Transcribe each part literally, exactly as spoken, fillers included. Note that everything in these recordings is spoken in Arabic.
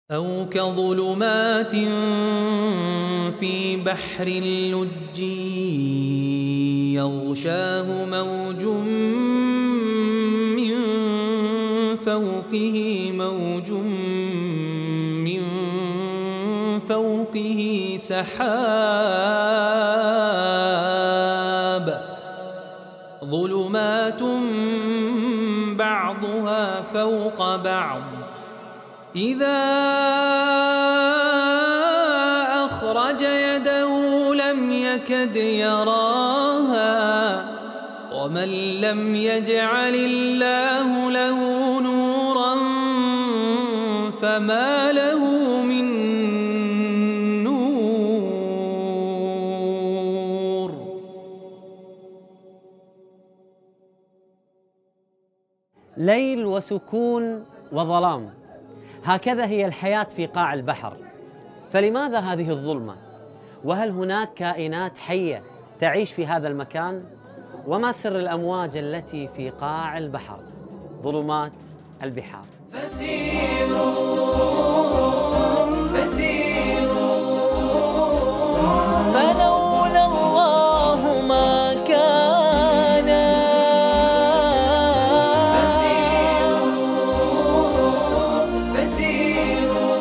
أو كظلمات في بحر اللج يغشاه موج من فوقه موج من فوقه سحاب ظلمات بعضها فوق بعض إذا أخرج يده لم يكد يراها ومن لم يجعل الله له نورا فما له من نور. ليل وسكون وظلام، هكذا هي الحياة في قاع البحر. فلماذا هذه الظلمة؟ وهل هناك كائنات حية تعيش في هذا المكان؟ وما سر الأمواج التي في قاع البحر؟ ظلمات البحار. فسيروا فسيروا فلولا الله ما كان. فسيروا فسيروا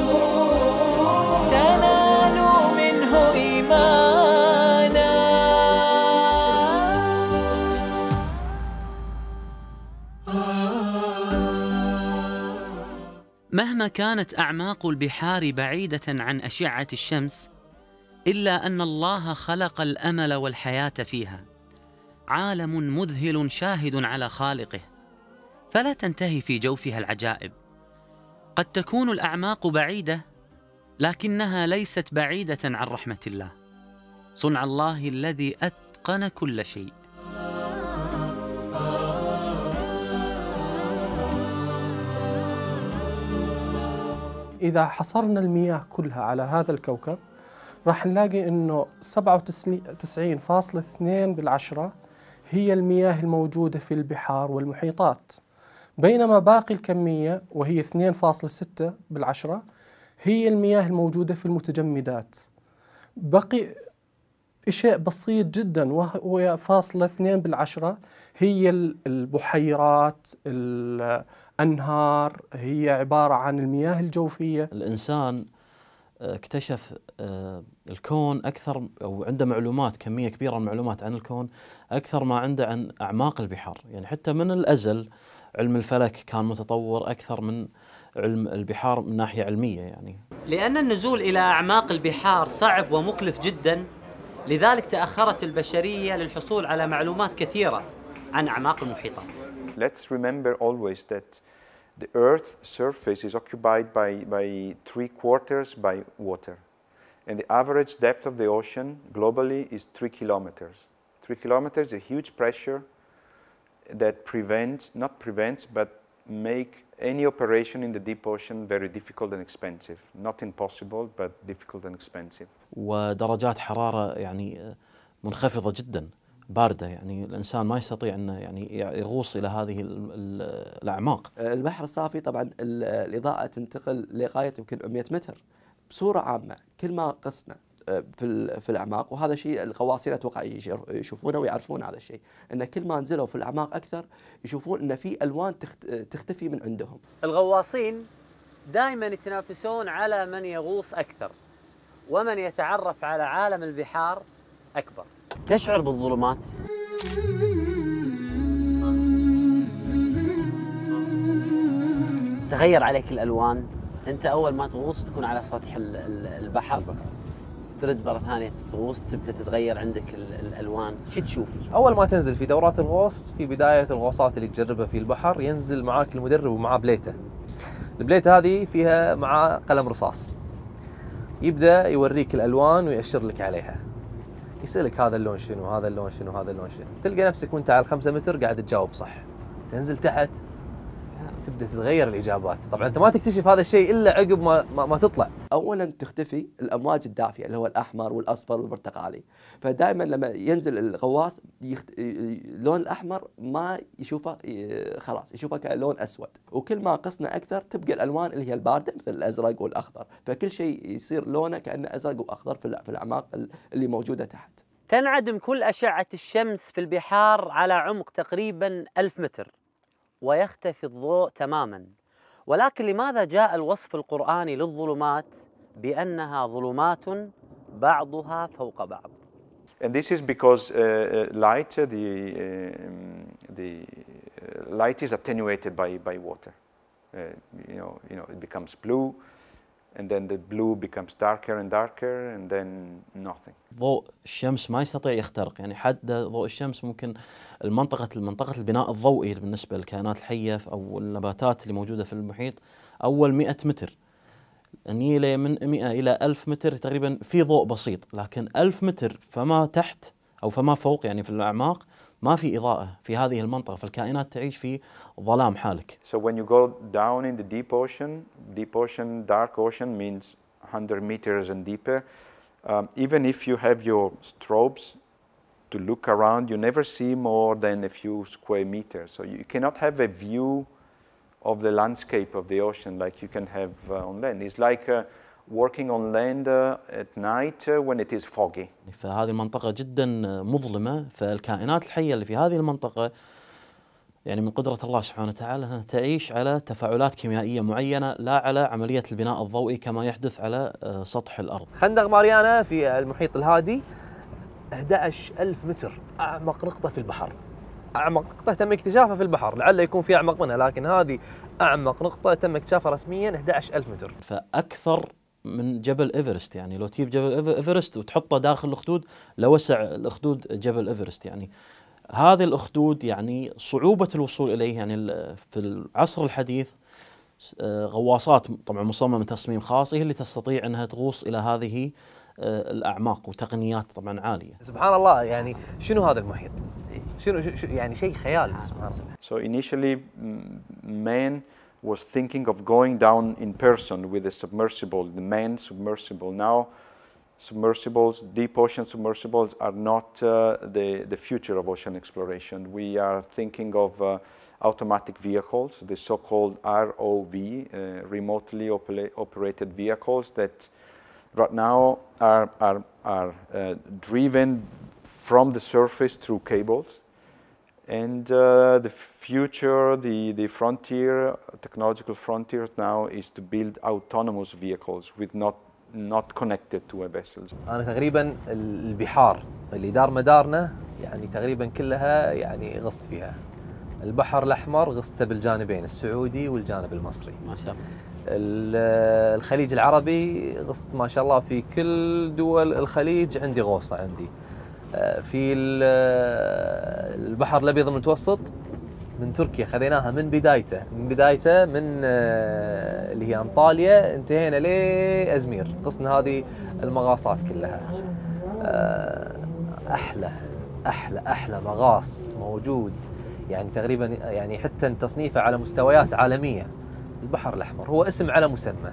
تنالوا منه إيمانا. مهما كانت أعماق البحار بعيدة عن أشعة الشمس، إلا أن الله خلق الأمل والحياة فيها. عالم مذهل شاهد على خالقه، فلا تنتهي في جوفها العجائب. قد تكون الأعماق بعيدة، لكنها ليست بعيدة عن رحمة الله، صنع الله الذي أتقن كل شيء. إذا حصرنا المياه كلها على هذا الكوكب راح نلاقي أنه سبعة وتسعين فاصلة اثنين بالعشرة هي المياه الموجودة في البحار والمحيطات، بينما باقي الكمية وهي اثنين فاصلة ستة بالعشرة هي المياه الموجودة في المتجمدات. بقي شيء بسيط جدا وهو فاصلة اثنين بالعشرة هي البحيرات، الأنهار، هي عبارة عن المياه الجوفية. الإنسان اكتشف الكون أكثر، أو عنده معلومات، كمية كبيرة من المعلومات عن الكون أكثر ما عنده عن أعماق البحار. يعني حتى من الأزل علم الفلك كان متطور أكثر من علم البحار من ناحية علمية. يعني لأن النزول إلى أعماق البحار صعب ومكلف جدا، لذلك تأخرت البشرية للحصول على معلومات كثيرة عن أعماق المحيطات. Let's remember always that the Earth's surface is occupied by, by three quarters by water. And the average depth of the ocean globally is three kilometers. Three kilometers is a huge pressure that prevents, not prevents, but make any operation in the deep ocean very difficult and expensive. Not impossible, but difficult and expensive. ودرجات حرارة يعني منخفضة جدا، باردة، يعني الإنسان ما يستطيع أنه يعني يغوص إلى هذه الأعماق. البحر الصافي طبعا الإضاءة تنتقل لغاية يمكن مئة متر. بصورة عامة كل ما قسنا في في الأعماق، وهذا شيء الغواصين أتوقع يشوفونه ويعرفون هذا الشيء، أن كل ما نزلوا في الأعماق أكثر يشوفون أن في ألوان تختفي من عندهم. الغواصين دائما يتنافسون على من يغوص أكثر ومن يتعرف على عالم البحار أكبر. تشعر بالظلمات؟ تغير عليك الألوان. أنت أول ما تغوص تكون على سطح البحر، ترد مرة ثانية تغوص تبدأ تتغير عندك الألوان. شو تشوف؟ أول ما تنزل في دورات الغوص، في بداية الغوصات اللي تجربها في البحر، ينزل معاك المدرب ومعاه بليته. البليته هذه فيها مع قلم رصاص، يبدأ يوريك الألوان ويأشر لك عليها، يسألك هذا اللون شنو، هذا اللون شنو، هذا اللون شنو. تلقى نفسك وانت على الخمسة متر قاعد تجاوب صح. تنزل تحت تبدا تتغير الاجابات. طبعا انت ما تكتشف هذا الشيء الا عقب ما ما, ما تطلع. اولا تختفي الامواج الدافيه اللي هو الاحمر والاصفر والبرتقالي، فدائما لما ينزل الغواص يخت... اللون الاحمر ما يشوفه خلاص يشوفه كلون اسود، وكل ما قصنا اكثر تبقى الالوان اللي هي البارده مثل الازرق والاخضر، فكل شيء يصير لونه كانه ازرق واخضر في في الاعماق اللي موجوده تحت. تنعدم كل أشعة الشمس في البحار على عمق تقريبا ألف متر، ويختفي الضوء تماما. ولكن لماذا جاء الوصف القرآني للظلمات بأنها ظلمات بعضها فوق بعض؟ And this is because uh, light, uh, the, um, the light is attenuated by, by water. Uh, you know, you know, it becomes blue, and then the blue becomes darker and darker, and then nothing. ضوء الشمس ما يستطيع يخترق، يعني حد ضوء الشمس ممكن المنطقة المنطقة البناء الضوئي بالنسبة للكائنات الحية أو النباتات اللي موجودة في المحيط أول مئة متر، النيلة من مئة إلى ألف متر تقريبا في ضوء بسيط، لكن ألف متر فما تحت أو فما فوق يعني في الأعماق ما في إضاءة في هذه المنطقة، فالكائنات تعيش في ظلام حالك. So when you go down in the deep ocean, deep ocean, dark ocean means one hundred meters and deeper. Um, even if you have your strobes to look around, you never see more than a few square meters. So you cannot have a view of the landscape of the ocean like you can have uh, on land. It's like uh, working on land uh, at night uh, when it is foggy. فهذه المنطقة جدا مظلمة، فالكائنات الحية اللي في هذه المنطقة يعني من قدرة الله سبحانه وتعالى أنها تعيش على تفاعلات كيميائية معينة، لا على عملية البناء الضوئي كما يحدث على سطح الأرض. خندق ماريانا في المحيط الهادي أحد عشر ألف متر، أعمق نقطة في البحر. أعمق نقطة تم اكتشافها في البحر، لعل يكون في أعمق منها، لكن هذه أعمق نقطة تم اكتشافها رسميا أحد عشر ألف متر. فأكثر من جبل إيفرست، يعني لو تجيب جبل إيفرست وتحطه داخل الأخدود لوسع الأخدود جبل إيفرست. يعني هذه الأخدود يعني صعوبة الوصول إليه، يعني في العصر الحديث غواصات طبعا مصممة تصميم خاص هي اللي تستطيع أنها تغوص إلى هذه الأعماق وتقنيات طبعا عالية. سبحان الله، يعني شنو هذا المحيط؟ شنو يعني شيء خيال سبحان الله. So initially man was thinking of going down in person with a submersible, the manned submersible. Now submersibles, deep ocean submersibles are not uh, the, the future of ocean exploration. We are thinking of uh, automatic vehicles, the so-called R O V, uh, remotely opera operated vehicles that right now are, are, are uh, driven from the surface through cables. And uh, the future, the, the frontier, technological frontier now is to build autonomous vehicles with not not connected to a vessel. أنا تقريبا البحار اللي دار مدارنا يعني تقريبا كلها يعني غصت فيها. البحر الأحمر غصته بالجانبين السعودي والجانب المصري. ما شاء الله. الخليج العربي غصت ما شاء الله في كل دول الخليج عندي غوصة عندي. في البحر الأبيض المتوسط من تركيا خذيناها من بدايته من بدايته من اللي هي أنطاليا انتهينا لأزمير، قصنا هذه المغاصات كلها. أحلى أحلى أحلى مغاص موجود يعني تقريبا يعني حتى تصنيفه على مستويات عالمية. البحر الأحمر هو اسم على مسمى.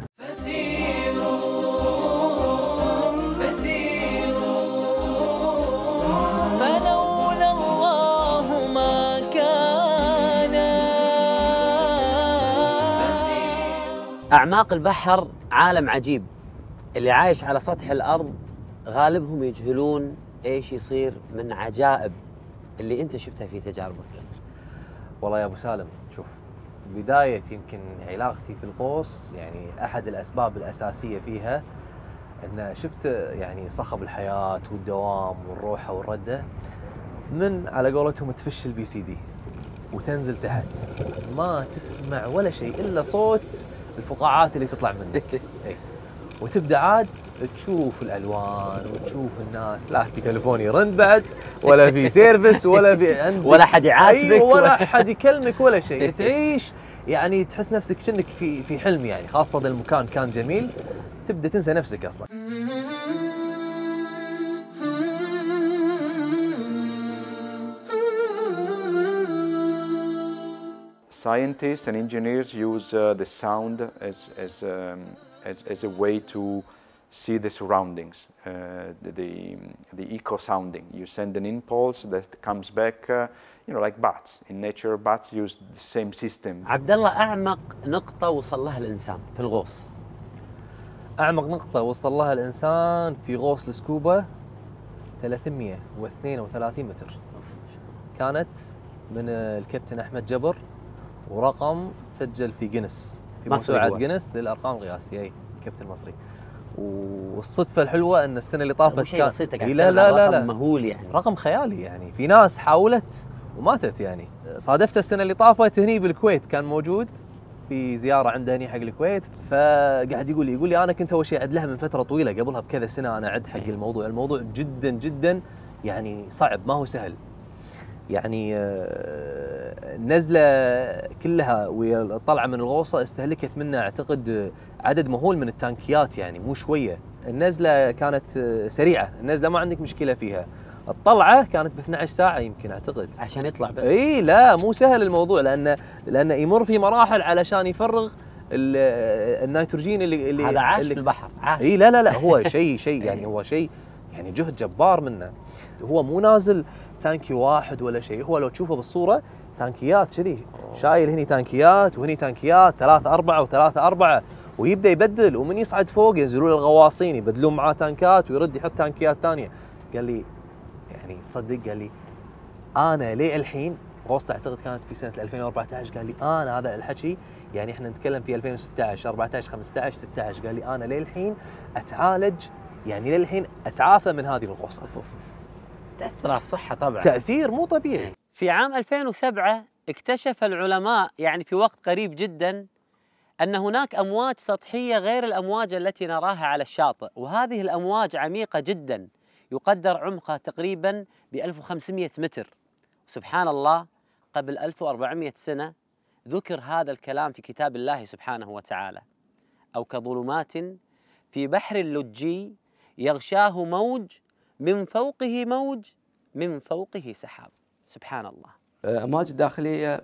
أعماق البحر عالم عجيب، اللي عايش على سطح الأرض غالبهم يجهلون إيش يصير من عجائب اللي أنت شفتها في تجاربك. والله يا أبو سالم، شوف بداية يمكن علاقتي في الغوص يعني أحد الأسباب الأساسية فيها أن شفت يعني صخب الحياة والدوام والروحة والردة من على قولتهم تفش البي سي دي وتنزل تحت ما تسمع ولا شيء إلا صوت الفقاعات اللي تطلع منك. اي وتبدا عاد تشوف الالوان وتشوف الناس، لا في تليفون يرن بعد ولا في سيرفس ولا في عندك ولا حد يعاتبك أيوة ولا حد يكلمك ولا شيء. تعيش يعني تحس نفسك كأنك في في حلم، يعني خاصه اذا المكان كان جميل تبدا تنسى نفسك اصلا. scientists and engineers use uh, the sound as, as, um, as, as a way to see the surroundings, uh, the, the, the echo sounding. You send an impulse that comes back, uh, you know, like bats. In nature, bats use the same system. عبد الله، أعمق نقطة وصل لها الإنسان في الغوص. أعمق نقطة وصل لها الإنسان في غوص السكوبا ثلاثمئة واثنين وثلاثين متر. كانت من الكابتن أحمد جبر، ورقم تسجل في جينيس، في موسوعة جينيس للأرقام القياسية، أي كابتن مصري. والصدفة الحلوة أن السنة اللي طافت كان بسيطة، لا لا لا لا رقم مهول يعني، رقم خيالي يعني. في ناس حاولت وماتت يعني. صادفت السنة اللي طافت هني بالكويت، كان موجود في زيارة عنده هني حق الكويت، فقاعد يقول لي يقول لي أنا كنت أول شيء أعد لها من فترة طويلة، قبلها بكذا سنة أنا أعد حق الموضوع. الموضوع جدا جدا يعني صعب، ما هو سهل يعني. النزلة كلها والطلعة من الغوصة استهلكت منا أعتقد عدد مهول من التانكيات يعني، مو شوية. النزلة كانت سريعة، النزلة ما عندك مشكلة فيها. الطلعة كانت ب اثنتي عشرة ساعة يمكن أعتقد عشان يطلع بس. اي لا مو سهل الموضوع، لأن لأن يمر في مراحل علشان يفرغ النيتروجين اللي اللي هذا عاش اللي في البحر، عاش. اي لا لا لا هو شيء شيء يعني، هو شيء يعني جهد جبار منه. هو مو نازل تانكي واحد ولا شيء، هو لو تشوفه بالصورة تانكيات كذي، شايل هني تانكيات وهني تانكيات، ثلاثة أربعة وثلاثة أربعة، ويبدأ يبدل. ومن يصعد فوق ينزلون الغواصين يبدلون معاه تانكات ويرد يحط تانكيات ثانية. قال لي يعني تصدق، قال لي أنا ليه الحين غوصة أعتقد كانت في سنة ألفين وأربعة عشر، قال لي أنا هذا الحكي يعني إحنا نتكلم في ألفين وستة عشر أربعة عشر خمسة عشر ستة عشر، قال لي أنا ليه الحين أتعالج يعني، ليه الحين أتعافى من هذه الغوصة. تأثر على الصحة طبعا، تأثير مو طبيعي. في عام ألفين وسبعة اكتشف العلماء يعني في وقت قريب جدا أن هناك أمواج سطحية غير الأمواج التي نراها على الشاطئ، وهذه الأمواج عميقة جدا، يقدر عمقها تقريبا ب ألف وخمسمئة متر. سبحان الله، قبل ألف وأربعمئة سنة ذكر هذا الكلام في كتاب الله سبحانه وتعالى: أو كظلمات في بحر اللجي يغشاه موج من فوقه موج من فوقه سحاب. سبحان الله. أمواج الداخلية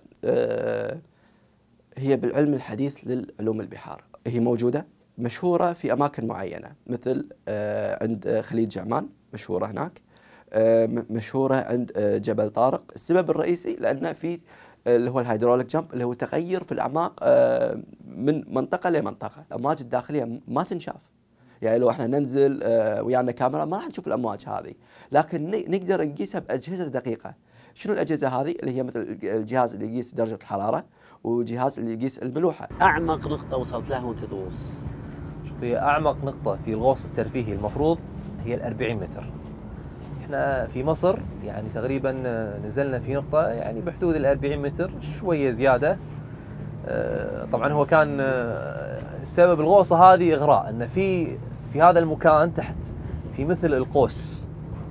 هي بالعلم الحديث للعلوم البحار، هي موجودة مشهورة في أماكن معينة، مثل عند خليج عمان مشهورة هناك، مشهورة عند جبل طارق. السبب الرئيسي لأن في اللي هو الهيدروليك جامب، اللي هو تغير في الأعماق من منطقة لمنطقة. الأمواج الداخلية ما تنشاف يعني، لو احنا ننزل ويانا كاميرا ما راح نشوف الأمواج هذه، لكن نقدر نقيسها بأجهزة دقيقة. شنو الأجهزة هذه؟ اللي هي مثل الجهاز اللي يقيس درجة الحرارة، وجهاز اللي يقيس الملوحة. أعمق نقطة وصلت لها وأنت تغوص؟ شوفي، أعمق نقطة في الغوص الترفيهي المفروض هي الأربعين متر. احنا في مصر يعني تقريبا نزلنا في نقطة يعني بحدود الأربعين متر، شوية زيادة. طبعا هو كان سبب الغوصة هذه إغراء، أن في في هذا المكان تحت في مثل القوس،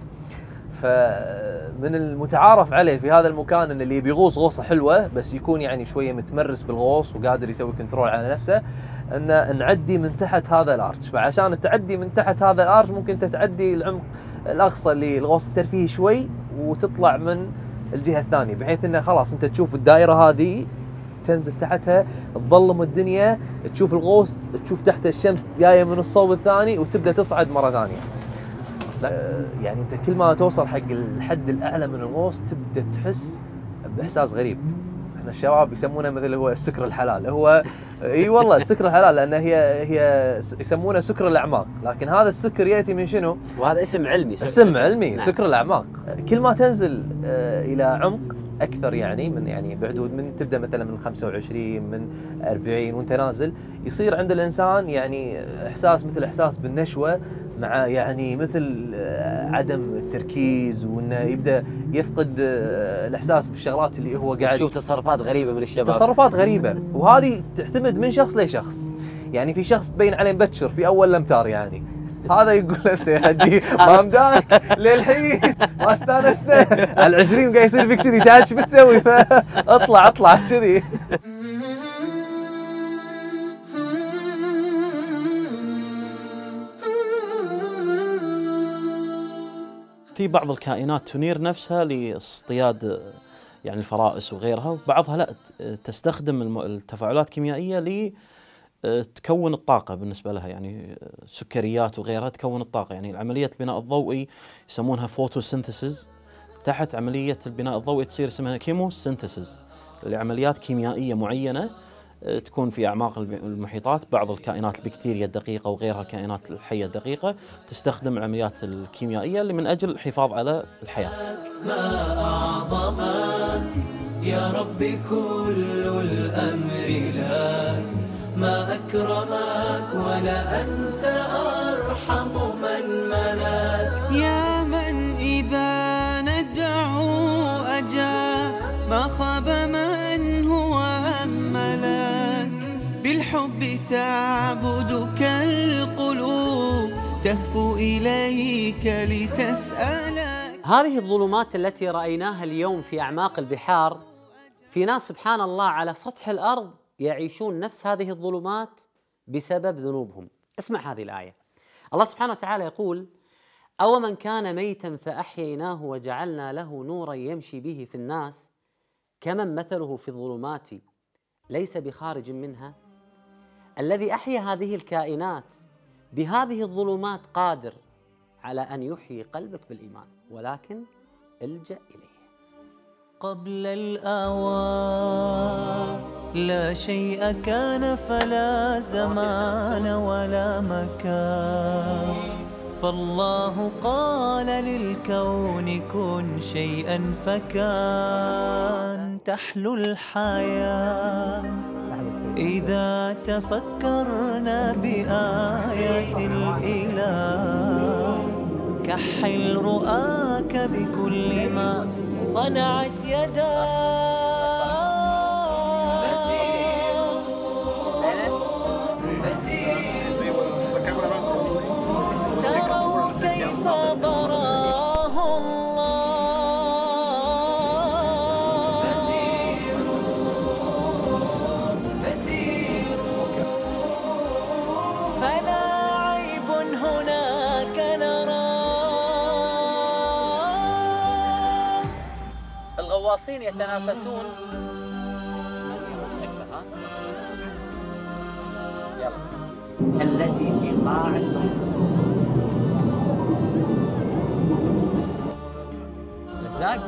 فمن المتعارف عليه في هذا المكان ان اللي بيغوص غوصه حلوه بس يكون يعني شويه متمرس بالغوص وقادر يسوي كنترول على نفسه، ان نعدي من تحت هذا الارش. فعشان التعدي من تحت هذا الارش ممكن تتعدي العمق الاقصى للغوص الترفيهي شوي وتطلع من الجهه الثانيه، بحيث انه خلاص انت تشوف الدائره هذه تنزل تحتها، تظلم الدنيا، تشوف الغوص، تشوف تحت الشمس جايه من الصوب الثاني وتبدا تصعد مره ثانيه. يعني انت كل ما توصل حق الحد الاعلى من الغوص تبدا تحس باحساس غريب. احنا الشباب يسمونه مثل هو السكر الحلال، هو اي والله السكر الحلال، لان هي هي يسمونه سكر الاعماق، لكن هذا السكر ياتي من شنو؟ وهذا اسم علمي، اسم علمي. نعم. سكر الاعماق. كل ما تنزل الى عمق اكثر يعني من يعني بحدود من تبدا مثلا من خمسة وعشرين من أربعين وانت نازل، يصير عند الانسان يعني احساس مثل احساس بالنشوه، مع يعني مثل عدم التركيز، وانه يبدا يفقد الاحساس بالشغلات اللي هو قاعد يشوف تصرفات غريبه من الشباب، تصرفات غريبه. وهذه تعتمد من شخص لشخص، يعني في شخص تبين عليه مبكر في اول الامتار يعني هذا يقول انت يا حجي ما مداك للحين ما استانسنا على العشرين قاعد يصير فيك كذي، تعال ايش بتسوي؟ فاطلع اطلع كذي. في بعض الكائنات تنير نفسها لاصطياد يعني الفرائس وغيرها، وبعضها لا تستخدم الم- التفاعلات الكيميائية ل تكون الطاقة بالنسبة لها، يعني سكريات وغيرها تكون الطاقة. يعني عملية البناء الضوئي يسمونها فوتوسينثيسيس، تحت عملية البناء الضوئي تصير اسمها كيموسينثيسيس، لعمليات كيميائية معينة تكون في أعماق المحيطات. بعض الكائنات البكتيريا الدقيقة وغيرها الكائنات الحية الدقيقة تستخدم العمليات الكيميائية اللي من أجل الحفاظ على الحياة. ما أعظمك يا رب كل الأمر لك، ما أكرمك ولا أنت أرحم من ملك. يا من إذا ندعو أجاب، ما خاب من هو أملك. بالحب تعبدك القلوب، تهفو إليك لتسألك. هذه الظلمات التي رأيناها اليوم في أعماق البحار، في ناس سبحان الله على سطح الأرض يعيشون نفس هذه الظلمات بسبب ذنوبهم. اسمع هذه الآية، الله سبحانه وتعالى يقول: أو من كان ميتا فأحييناه وجعلنا له نورا يمشي به في الناس كمن مثله في الظلمات ليس بخارج منها. الذي أحيا هذه الكائنات بهذه الظلمات قادر على أن يحيي قلبك بالإيمان، ولكن الجأ إليه. قبل الآوان لا شيء كان، فلا زمان ولا مكان، فالله قال للكون كن شيئا فكان. تحلو الحياة إذا تفكرنا بآيات الإله، كحل رؤاك بكل ما صنعت يداك. تروا كيف براه الله. فلا عيب هناك نراه. الغواصين يتنافسون التي في قاع البحر. الأسلاك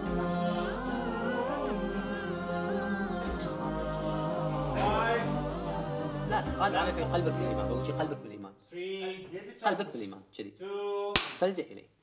لا، هذا على في قلبك بالإيمان، أول شيء قلبك بالإيمان، قلبك بالإيمان كذي، فالجأ إليه.